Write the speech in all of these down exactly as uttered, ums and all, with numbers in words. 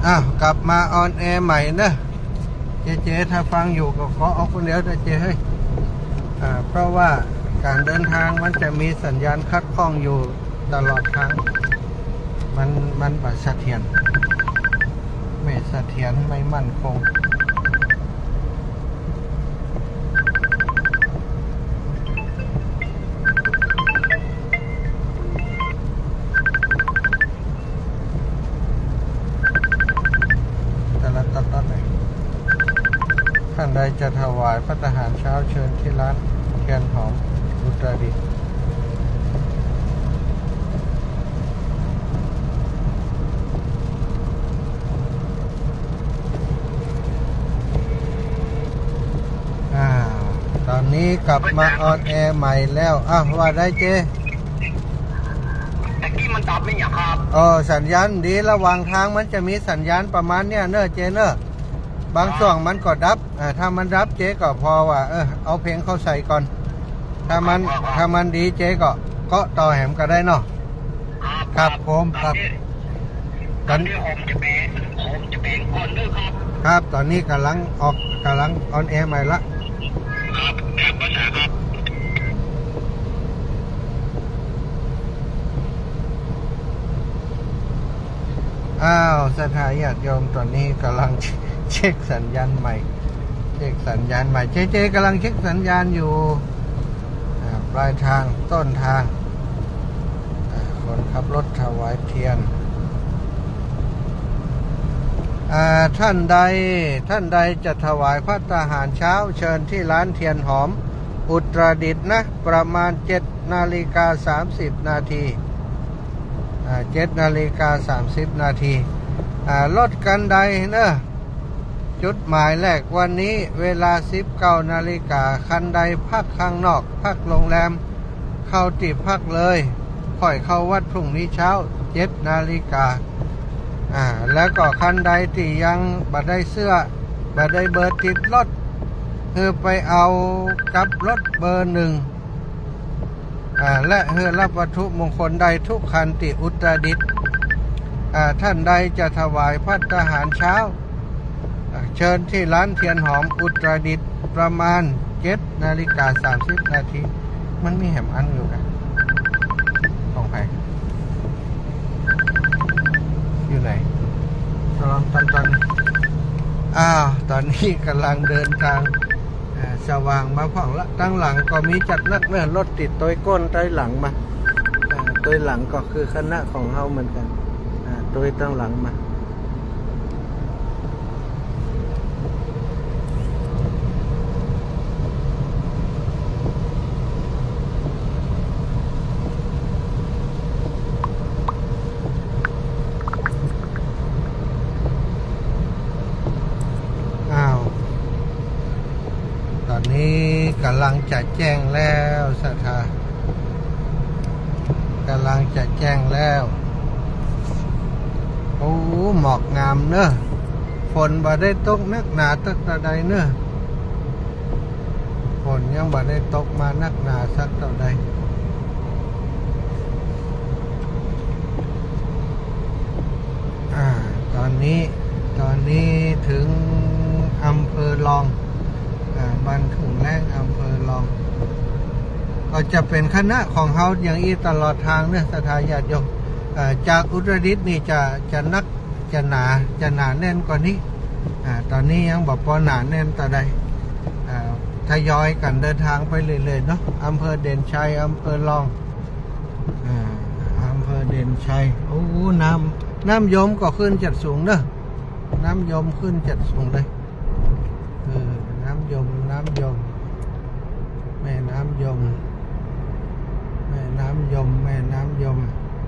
อ้าวกลับมาออนแอร์ใหม่นะเจเจถ้าฟังอยู่ก็ขอเอาคนเดียวนะเจเฮ้ยอ่าเพราะว่าการเดินทางมันจะมีสัญญาณคัดข้องอยู่ตลอดทางมันมันบัดเสถียรไม่เสถียรไม่มั่นคงท่านใดจะถวายภัตตาหารเช้าเชิญที่ร้านเทียนหอมอุตรดิตถ์อ่าตอนนี้กลับมาออนแอร์ใหม่แล้วอ้าวว่าได้เจแต่กี้มันดับไม่อย่างครับอ๋อสัญญาณดีระหว่างทางมันจะมีสัญญาณประมาณเนี้ยเนอะเจเนอะบางช่วงมันก็ดับอ่าถ้ามันดับเจ๊ก็พอว่าเออเอาเพลงเข้าใส่ก่อนถ้ามันถ้ามันดีเจ๊ก็ก็ต่อแหมก็ได้เนาะครับผมครับตอนนี้ผมจะเป็นผมจะเป็นก่อนด้วยครับครับตอนนี้กำลังออกกำลังออนแอร์ใหม่ละครับแก้ปัญหาครับอ้าวสถานญาติโยมตอนนี้กำลังเช็คสัญญาณใหม่เช็คสัญญาณใหม่เจ๊เจ๊กำลังเช็คสัญญาณอยู่ปลายทางต้นทางคนขับรถถวายเทียนท่านใดท่านใดจะถวายภัตตาหารเช้าเชิญที่ร้านเทียนหอมอุตรดิตถ์นะประมาณเจ็ดนาฬิกาสามสิบนาทีเจ็ดนาฬิกาสามสิบนาทีรถกันใดเนอะจุดหมายแรกวันนี้เวลาสิบเก้านาฬิกาคันใดพักข้างนอกพักโรงแรมเข้าติดพักเลยค่อยเข้าวัดพรุ่งนี้เช้าเจ็ดนาฬิกาอ่าแล้วก็คันใดที่ยังบัดได้เสื้อบัดได้เบอร์ติดรถคือไปเอากับรถเบอร์หนึ่งอ่าและเฮือรับวัตถุมงคลใดทุกคันติอุตรดิตถ์อ่าท่านใดจะถวายภัตตาหารเช้าเชิญที่ร้านเทียนหอมอุตรดิตถ์ประมาณเจ็ดนาฬิกาสามสิบนาทีมันมีแหมอันอยู่กันของใครอยู่ไหนตอนตอนตอนอ้าวตอนนี้กำลังเดินทางสว่างมาผ่องละตั้งหลังก็มีจัดนักเนื่อรถติดตัวก้นตัวหลังมาตัวหลังก็คือคณะของเฮาเหมือนกันตัวตั้งหลังมาตอนนี้กำลังจะแจ้งแล้วสัทธากำลังจะแจ้งแล้วโอ้หมอกงามเนอะฝนบ่ได้ตกนักหนาตักตะใดเนอะฝนยังบ่ได้ตกมานักหนาสักเท่าใดอ่าตอนนี้ตอนนี้ถึงอำเภอลองบ้านถุงแรงอำเภอลองก็จะเป็นคณะของเฮาอย่างอีตลอดทางเนี่ยสถานญาติโยมจากอุตรดิตถ์นี่จะจะนักจะหนาจะหนาแน่นกว่านี้ตอนนี้ยังบอกพอหนาแน่นต่อใดทยอยกันเดินทางไปเรื่อยๆเนาะอำเภอเด่นชัยอำเภอลองอำเภอเด่นชัยโอ้น้ำน้ำยมก็ขึ้นจัดสูงเนอะน้ำยมขึ้นจัดสูงเลยน้ำยมน้ำยมแม่น้ำยมแม่น้ำยมแม่น้ำยม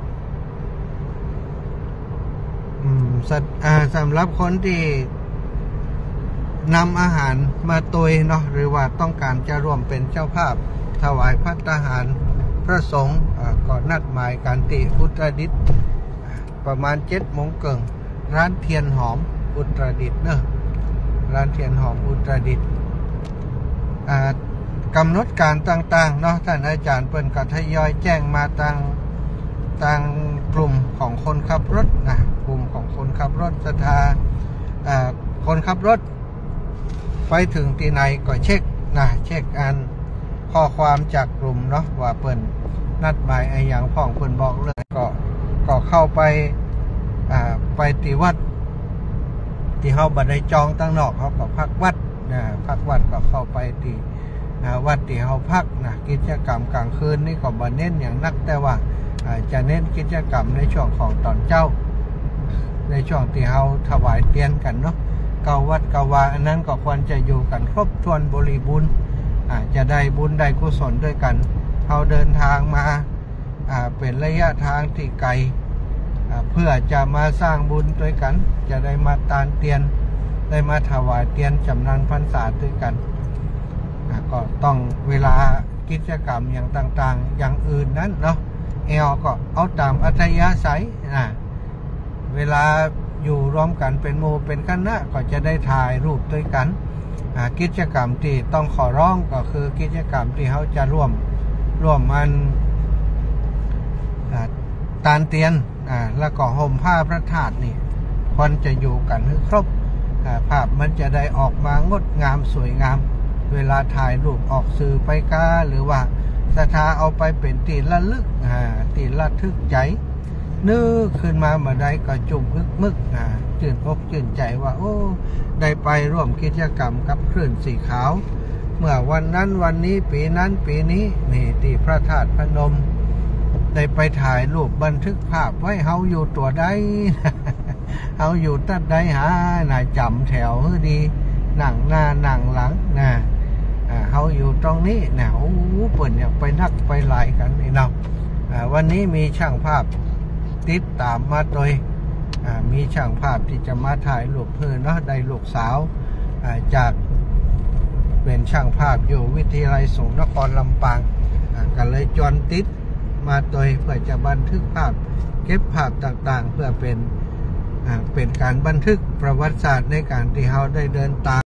อืมสัตว์อ่าสำหรับคนที่นำอาหารมาตุยเนาะหรือว่าต้องการจะร่วมเป็นเจ้าภาพถวายภัตตาหารพระสงฆ์ก่อนนัดหมายการติอุตรดิตถ์ประมาณเจ็ดโมงเกิงร้านเทียนหอมอุตรดิตถ์เนอะร้านเทียนหอมอุตรดิตถ์กำหนดการต่างๆเนาะท่านอาจารย์เปิ้นก็ทยอยแจ้งมาต่างต่างกลุ่มของคนขับรถนะกลุ่มของคนขับรถศรัทธาคนขับรถไปถึงที่ไหนก็เช็คนะเช็คอันข้อความจากกลุ่มเนาะว่าเปิ่นนัดหมายไอ้อย่างพ่องเปิ่นบอกเลยก็ก็เข้าไปอ่าไปที่วัดที่เฮาบ่ได้จองตั้งนอกเขาก็พักวัดนะพักวัดก็เข้าไปที่วัดที่เฮาพักนะกิจกรรมกลางคืนนี่ก็บ่เน้นอย่างนักแต่ว่าจะเน้นกิจกรรมในช่วงของตอนเจ้าในช่วงที่เฮาถวายเตียนกันเนาะเกาวัดเกาวาอันนั้นก็ควรจะอยู่กันครบถ้วนบริบูรณ์จะได้บุญได้กุศลด้วยกันเฮาเดินทางมาเป็นระยะทางที่ไกลเพื่อจะมาสร้างบุญด้วยกันจะได้มาตานเตียนได้มาถวายเตียนจำนำพรรษาด้วยกันก็ต้องเวลากิจกรรมอย่างต่างๆอย่างอื่นนั้นเนาะเอลก็เอาตามอัธยาศัยนะเวลาอยู่รวมกันเป็นหมู่เป็นคณะก็จะได้ถ่ายรูปด้วยกันกิจกรรมที่ต้องขอร้องก็คือกิจกรรมที่เขาจะร่วมร่วมมันตานเตียนแล้วก็ห่มผ้าพระธาตุนี่ควรจะอยู่กันให้ครบภาพมันจะได้ออกมางดงามสวยงามเวลาถ่ายรูปออกสื่อไปกาหรือว่าศรัทธาเอาไปเป็นตีละลึกตีละทึกใจนึกขึ้นมาเมื่อใดก็จุ่มพึกมึกจื่นอกจื่นใจว่าโอ้ได้ไปร่วมกิจกรรมกับคลื่นสีขาวเมื่อวันนั้นวันนี้ปีนั้นปีนี้นี่ที่พระธาตุพนมได้ไปถ่ายรูปบันทึกภาพไว้เฮาอยู่ตัวใด เฮาอยู่ตัดใดหาหน่าจำแถวดีหนังหน้าหนังหลังนะเฮาอยู่ตรงนี้นะโอ้เปิ่นอยากไปนักไปหลายกันนี่เนาะวันนี้มีช่างภาพติดตามมาโดยมีช่างภาพที่จะมาถ่ายรูปเพื่อนเนาะได้ลูกสาวจากเป็นช่างภาพอยู่วิทยาลัยสงฆ์นครลำปางก็เลยจวนติดมาโดยเพื่อจะบันทึกภาพเก็บภาพต่างๆเพื่อเป็นเป็นการบันทึกประวัติศาสตร์ในการที่เราได้เดินตาม